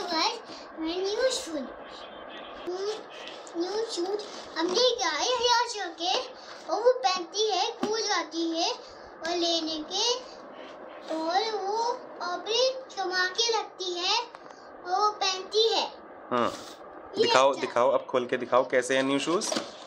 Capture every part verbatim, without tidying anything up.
Guys, मैं new shoes new shoes हमने गाय यहाँ जाके और वो पहनती है, कूद जाती है और लेने के और वो अपने चमा के लगती है और वो पहनती है। हाँ दिखाओ अच्छा। दिखाओ अब खोल के दिखाओ कैसे है न्यू शूज।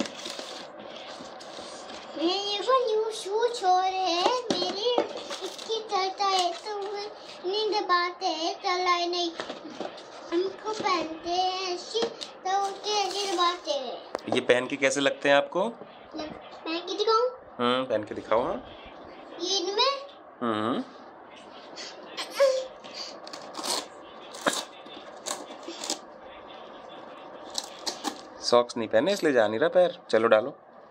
ये वो न्यू शूज हो रहे हैं मेरी इसकी चलता है तो नहीं दबाते हैं, चलाए नहीं, हमको पहनते हैं ऐसी तो उनके ऐसे दबाते हैं। ये पहन के कैसे लगते हैं आपको? पहन के दिखाऊं? हम्म पहन के दिखाओ। हाँ ये इनमें हम्म सॉक्स नहीं पहने इसलिए जा नहीं रहा पैर। चलो डालो।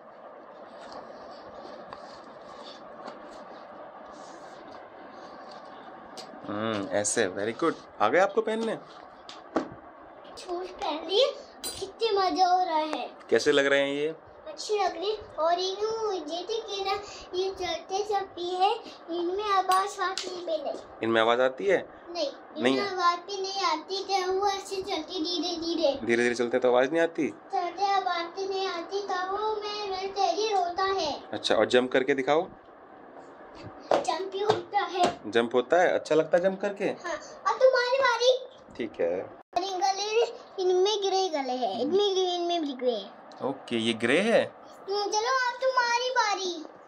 हम्म ऐसे वेरी गुड। आ गए आपको पहनने? शूज पहन लिए, कितने मजा हो रहा है। कैसे लग रहे हैं ये? अच्छी लग रही और जैसे कि ना ये चलते सब भी है, इनमें आवाज आती है नहीं। इनमें आवाज आती है? नहीं, नहीं इनमें आवाज भी नहीं आती। क्या वो ऐसे चलती धीरे धीरे धीरे धीरे चलते तो आवाज नहीं आती? चलते आवाज भी नहीं आती तो वो मैं मैं तेजी होता है। अच्छा और जंप करके दिखाओ। जंप भी होता है। जंप होता है? अच्छा लगता है जंप करके? हाँ, अब तुम्हारी बारी। ठीक है। गले इनमें ग्रे गले है, इनमें ग्रीन में भी ग्रे। ओके ये ग्रे है। चलो अब तुम्हारी बारी।